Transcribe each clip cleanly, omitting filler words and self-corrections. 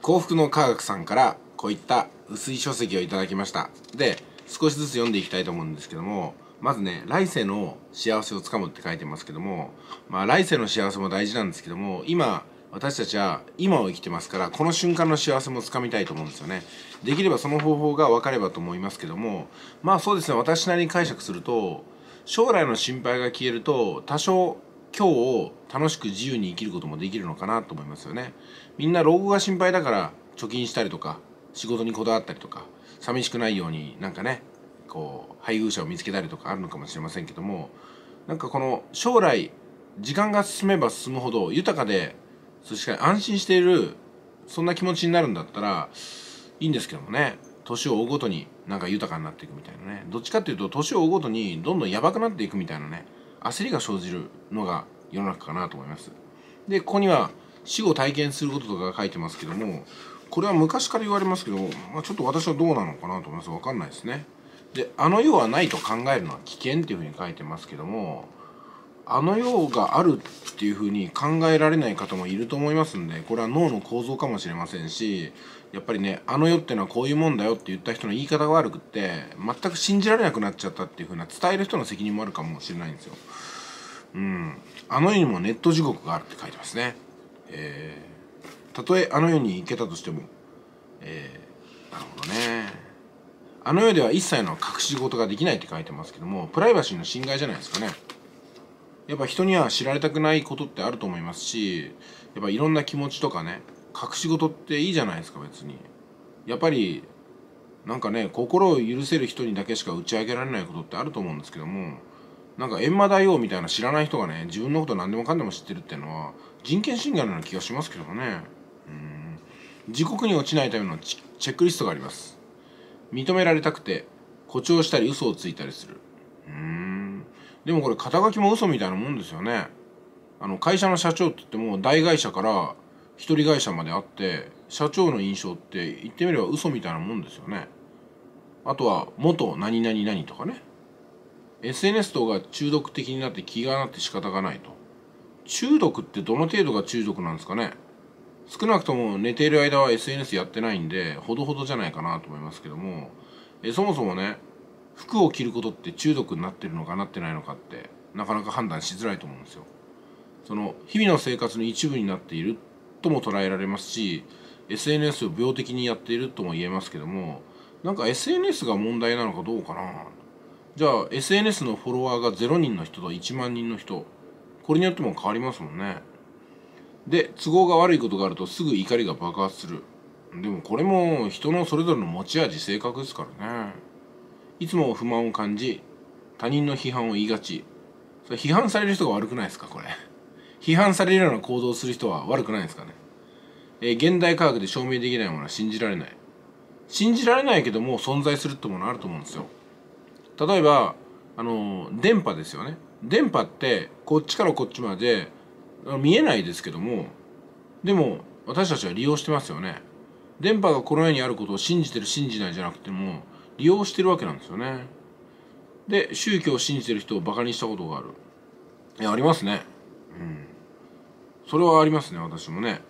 幸福の科学さんからこういった薄い書籍をいただきました。で、少しずつ読んでいきたいと思うんですけども、まずね、来世の幸せをつかむって書いてますけども、来世の幸せも大事なんですけども、今私たちは今を生きてますから、この瞬間の幸せもつかみたいと思うんですよね。できればその方法が分かればと思いますけども、そうですね、私なりに解釈すると、将来の心配が消えると多少今日を楽しく自由に生きることもできるのかなと思いますよね。みんな老後が心配だから貯金したりとか、仕事にこだわったりとか、寂しくないように配偶者を見つけたりとかあるのかもしれませんけども、この将来時間が進めば進むほど豊かで、そして安心している、そんな気持ちになるんだったらいいんですけどもね。年を追うごとに豊かになっていくみたいなね。どっちかっていうと年を追うごとにどんどんやばくなっていくみたいなね、焦りが生じるのが世の中かなと思います。で、ここには死を体験することとかが書いてますけども、これは昔から言われますけど、ちょっと私はどうなのかなと思います。分かんないですね。で、あの世はないと考えるのは危険っていうふうに書いてますけども、あの世があるっていうふうに考えられない方もいると思いますんで、これは脳の構造かもしれませんし、やっぱりね、あの世ってのはこういうもんだよって言った人の言い方が悪くって全く信じられなくなっちゃったっていうふうな伝える人の責任もあるかもしれないんですよ。あの世にもネット地獄があるって書いてますね。たとえあの世に行けたとしても、なるほどね。あの世では一切の隠し事ができないって書いてますけども、プライバシーの侵害じゃないですかね。やっぱ人には知られたくないことってあると思いますし、やっぱいろんな気持ちとかね、隠し事っていいじゃないですか。別にやっぱり心を許せる人にだけしか打ち明けられないことってあると思うんですけども、閻魔大王みたいな知らない人がね、自分のこと何でもかんでも知ってるっていうのは人権侵害のような気がしますけどもね。地獄に落ちないためのチェックリストがあります。認められたくて誇張したり嘘をついたりする。でもこれ肩書きも嘘みたいなもんですよね。会社の社長って言っても大会社から一人会社まであって、社長の印象って言ってみれば嘘みたいなもんですよね。あとは元何々々とかね。SNS 等が中毒的になって気がなって仕方がないと。中毒ってどの程度が中毒なんですかね。少なくとも寝ている間は SNS やってないんでほどほどじゃないかなと思いますけども、そもそもね、服を着ることって中毒になってるのかなってないのかってなかなか判断しづらいと思うんですよ。その日々の生活の一部になっているとも捉えられますし、 SNS を病的にやっているとも言えますけども、SNS が問題なのかどうかな。じゃあ SNS のフォロワーが0人の人と1万人の人、これによっても変わりますもんね。で、都合が悪いことがあるとすぐ怒りが爆発する。でもこれも人のそれぞれの持ち味、性格ですからね。いつも不満を感じ、他人の批判を言いがち。それ批判される人が悪くないですかこれ。批判されるような行動をする人は悪くないですかね。現代科学で証明できないものは信じられない。信じられないけども存在するってものあると思うんですよ。例えば電波ですよね。電波ってこっちからこっちまで見えないですけども、でも私たちは利用してますよね。電波がこの世にあることを信じてる信じないじゃなくても利用してるわけなんですよね。で、宗教を信じてる人をバカにしたことがある。いや、ありますね。それはありますね。私もね、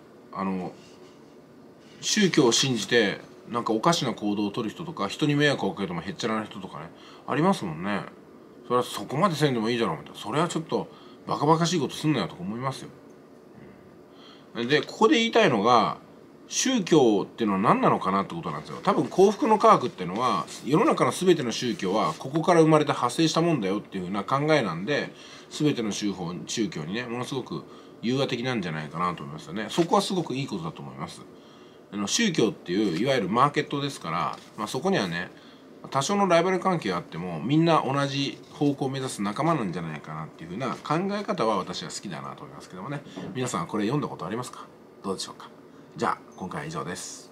宗教を信じておかしな行動を取る人とか、人に迷惑をかけてもへっちゃらな人とかね、ありますもんね。それはそこまでせんでもいいだろうみたいな、それはちょっとバカバカしいことすんなよとか思いますよ。で、ここで言いたいのが、宗教っていうのは何なのかなってことなんですよ。多分幸福の科学っていうのは、世の中の全ての宗教はここから生まれて派生したもんだよっていうふうな考えなんで、全ての宗教にね、ものすごく融和的なんじゃないかなと思いますよね。そこはすごくいいことだと思います。宗教っていういわゆるマーケットですから、そこにはね、多少のライバル関係があってもみんな同じ方向を目指す仲間なんじゃないかなっていうふうな考え方は私は好きだなと思いますけどもね。皆さんこれ読んだことありますか？どうでしょうか？じゃあ今回は以上です。